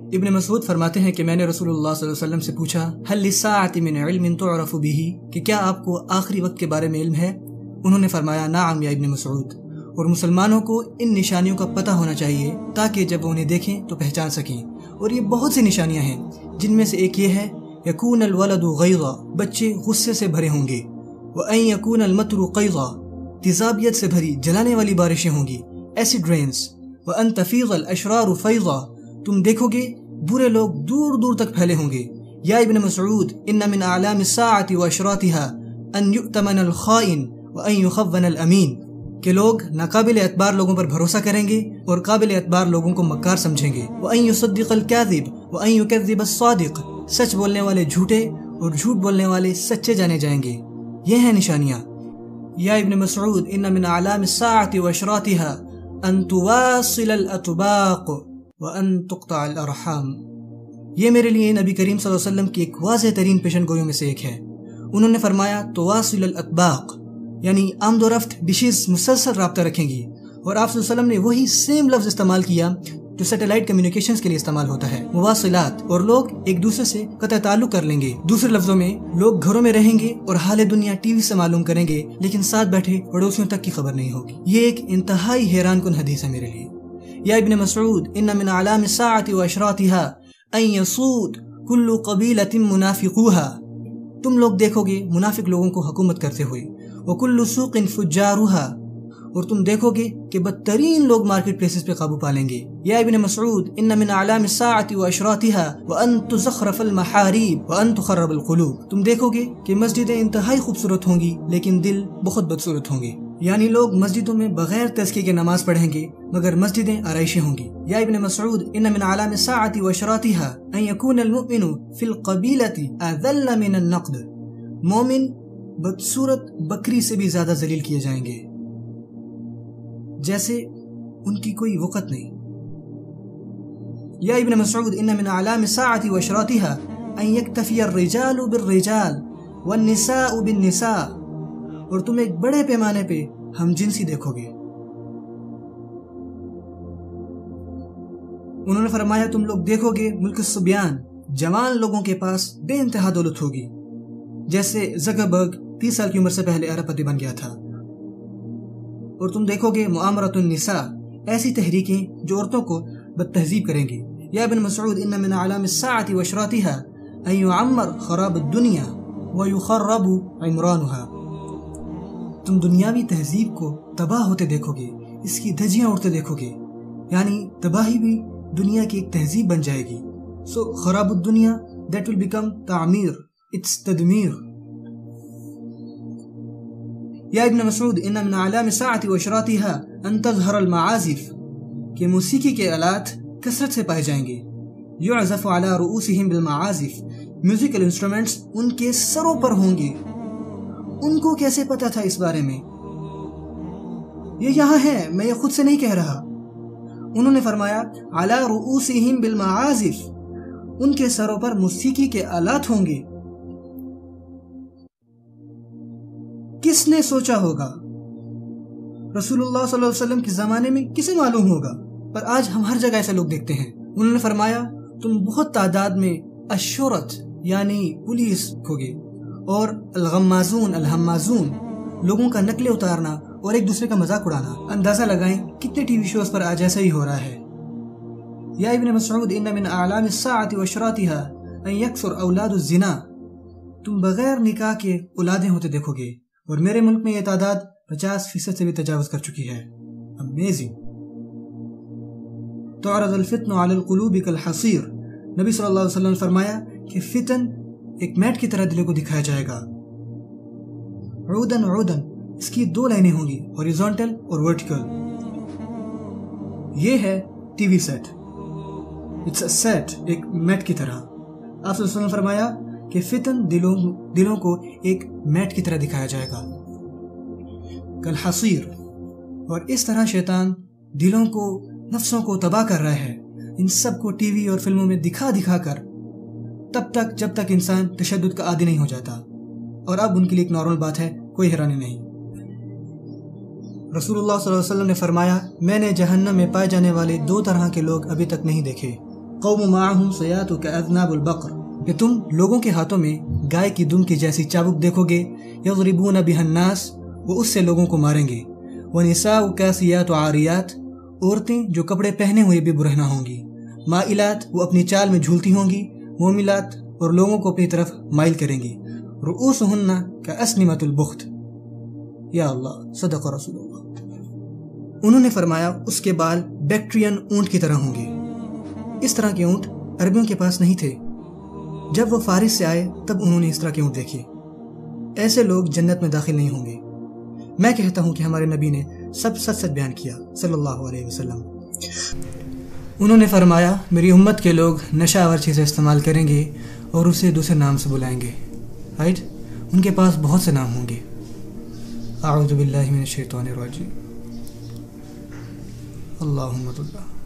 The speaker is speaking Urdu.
ابن مسعود فرماتے ہیں کہ میں نے رسول اللہ صلی اللہ علیہ وسلم سے پوچھا هل للساعة من علم تعرف به، کہ کیا آپ کو آخری وقت کے بارے میں علم ہے؟ انہوں نے فرمایا نعم یا ابن مسعود، اور مسلمانوں کو ان نشانیوں کا پتہ ہونا چاہیے تاکہ جب وہ انہیں دیکھیں تو پہچان سکیں، اور یہ بہت سی نشانیاں ہیں جن میں سے ایک یہ ہے یکون الولد غیظا، بچے غصے سے بھرے ہوں گے، وان یکون المطر قیظا، تیزابیت سے بھری جلانے والی بارشیں ہوں گی، ایسڈ رینز، وان تفیض الاشرار فیضا، تم دیکھو گے برے لوگ دور دور تک پھیلے ہوں گے، یا ابن مسعود ان من اعلام الساعة واشراطها ان یؤتمن الخائن وان یخون الامین، کہ لوگ ناقابل اعتبار لوگوں پر بھروسہ کریں گے اور قابل اعتبار لوگوں کو مکار سمجھیں گے، وان یصدق الکاذب وان یکذب الصادق، سچ بولنے والے جھوٹے اور جھوٹ بولنے والے سچے جانے جائیں گے۔ یہ ہیں نشانیاں۔ یا ابن مسعود ان من اعلام الساعة واشراطها ان تواصل الاطباق وان تقطع الارحام، یہ میرے لیے نبی کریم صلی اللہ علیہ وسلم کی ایک واضح ترین پیشن گوئیوں میں سے ایک ہے۔ انہوں نے فرمایا تواصل الاطباق، یعنی آمد و رفت ڈشز مسلسل رابطہ رکھیں گی، اور آپ صلی اللہ علیہ وسلم نے وہی سیم لفظ استعمال کیا جو سیٹلائٹ کمیونیکیشنز کے لیے استعمال ہوتا ہے، مواصلات، اور لوگ ایک دوسرے سے قطع تعلق کر لیں گے۔ دوسرے لفظوں میں لوگ گھروں میں رہیں گے اور حال دنیا ٹی وی سے معلوم کریں گے، لیکن ساتھ بیٹھے پڑوسیوں تک کی خبر نہیں ہوگی۔ یہ ایک انتہائی حیران کن حدیث ہے میرے لیے۔ یا ابن مسعود ان من اعلام الساعة واشراطها ان يسود كل قبيلة منافقوها، تم لوگ دیکھو گے منافق لوگوں کو حکومت کرتے ہوئے، وكل سوق فجارها، اور تم دیکھو گے کہ بدترین لوگ مارکیٹ پلیسز پہ قابو پالیں گے۔ یا ابن مسعود ان من اعلام الساعة واشراطها وان تزخرف المحاريب وان تخرب القلوب، تم دیکھو گے کہ مسجدیں انتہائی خوبصورت ہوں گی لیکن دل بہت بدصورت ہوں گے، یعنی لوگ مسجدوں میں بغیر تزکیے کے نماز پڑھیں گے مگر مسجدیں آرائشی ہوں گی۔ یا ابن مسعود ان من اعلام الساعة واشراطها ان يكون المؤمن في القبيلة اذل من النقد، مومن بدصورت بکری سے بھی زیادہ ذلیل کیے جائیں گے، جیسے ان کی کوئی وقت نہیں۔ یا ابن مسعود ان من اعلام الساعة واشراطها ان يكتفي الرجال بالرجال والنساء بالنساء، اور تم ایک بڑے پیمانے پہ ہم جنسی دیکھو گے۔ انہوں نے فرمایا تم لوگ دیکھو گے ملک الصبیان، جوان لوگوں کے پاس بے انتہا دولت ہوگی، جیسے زکربرگ 30 سال کی عمر سے پہلے ارب پتی بن گیا تھا۔ اور تم دیکھو گے معامرۃ النساء، ایسی تحریکیں جو عورتوں کو بد تہذیب کریں گی۔ یا ابن مسعود ان من اعلام الساعة واشراطها ان يعمر خراب الدنيا ويخرب عمرانها، تم دنیاوی تہذیب کو تباہ ہوتے دیکھو گے، اس کی دھجیاں اڑتے دیکھو گے، یعنی تباہی بھی دنیا کی ایک تہذیب بن جائے گی۔ سو خراب الدنیا that will become تعمیر، it's تدمیر۔ یا ابن مسعود ان من اعلام الساعة واشراطها ان تظہر المعازف، کہ موسیقی کے آلات کثرت سے پائے جائیں گے، یعزف على رؤوسهم بالمعازف، میوزیکل انسٹرومنٹس ان کے سروں پر ہوں گے۔ ان کو کیسے پتا تھا اس بارے میں؟ یہ یہاں ہے، میں یہ خود سے نہیں کہہ رہا۔ انہوں نے فرمایا علی رؤوسہم بالمعازف، ان کے سروں پر موسیقی کے آلات ہوں گے۔ کس نے سوچا ہوگا؟ رسول اللہ صلی اللہ علیہ وسلم کے زمانے میں کسے معلوم ہوگا؟ پر آج ہم ہر جگہ ایسے لوگ دیکھتے ہیں۔ انہوں نے فرمایا تم بہت تعداد میں الشرط یعنی پولیس کھوگے، اور الغمازون الحمازون، لوگوں کا نقلیں اتارنا اور ایک دوسرے کا مذاق اڑانا۔ اندازہ لگائیں کتنے ٹی وی شوز پر آج ایسا ہی ہو رہا ہے۔ یا ابن مسعود ان من اعلام الساعة واشراطها ان يكثر اولاد الزنا، تم بغیر نکاح کے اولادیں ہوتے دیکھو گے، اور میرے ملک میں یہ تعداد 50% سے بھی تجاوز کر چکی ہے۔ امیزنگ۔ تعرض الفتن علی القلوب کالحصیر، نبی صلی اللہ علیہ وسلم نے فرمایا کہ فتن ایک میٹ کی طرح دلوں کو دکھایا جائے گا۔ عودن عودن، اس کی 2 لائنیں ہوں گی، ہاریزونٹل اور ورٹیکل۔ یہ ہے T V set, it's a set, ایک میٹ کی طرح۔ آپ صلی اللہ علیہ وسلم نے فرمایا کہ فتن دلوں کو ایک میٹ کی طرح دکھایا جائے گا، کالحصیر۔ اور اس طرح شیطان دلوں کو، نفسوں کو تباہ کر رہا ہے، ان سب کو ٹی وی اور فلموں میں دکھا دکھا کر، تب تک جب تک انسان تشدد کا عادی نہیں ہو جاتا، اور اب ان کے لیے ایک نارمل بات ہے، کوئی حیرانی نہیں۔ رسول اللہ صلی اللہ علیہ وسلم نے فرمایا میں نے جہنم میں پائے جانے والے 2 طرح کے لوگ ابھی تک نہیں دیکھے۔ قوم معہم سیات کاذناب البقر، کہ تم لوگوں کے ہاتھوں میں گائے کی دم کی جیسی چابک دیکھو گے، یضربون بها الناس، وہ اس سے لوگوں کو ماریں گے، ونساء کاسیات عاریات، عورتیں جو کپڑے پہنے ہوئے بھی برہنہ ہوں گی، مائلات، وہ اپنی چال میں جھولتی ہوں گی، موملات، اور لوگوں کو اپنی طرف مائل کریں گی، رؤوسہن کاسنمۃ البخت۔ یا اللہ، صدق رسول اللہ۔ انہوں نے فرمایا اس کے بال بیکٹرین اونٹ کی طرح ہوں گے۔ اس طرح کے اونٹ عربیوں کے پاس نہیں تھے۔ جب وہ فارس سے آئے تب انہوں نے اس طرح کے اونٹ دیکھے۔ ایسے لوگ جنت میں داخل نہیں ہوں گے۔ میں کہتا ہوں کہ ہمارے نبی نے سب سچ سچ بیان کیا صلی اللہ علیہ وسلم۔ انہوں نے فرمایا میری امت کے لوگ نشہ آور چیزیں استعمال کریں گے اور اسے دوسرے نام سے بلائیں گے، رائٹ؟ ان کے پاس بہت سے نام ہوں گے۔ اعوذ باللہ من الشیطان الرجیم۔ اللہم صل